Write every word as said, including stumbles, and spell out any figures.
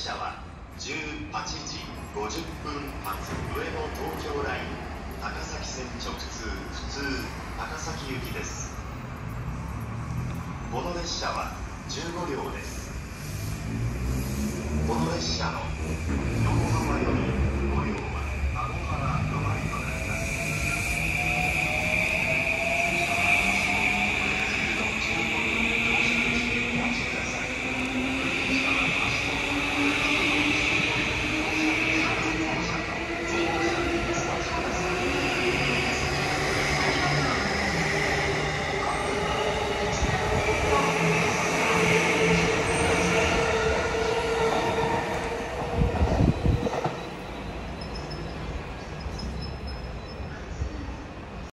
車はじゅうはちじごじゅっぷん発上野東京ライン高崎線直通普通高崎行きです。この列車はじゅうごりょうです。この列車の横浜より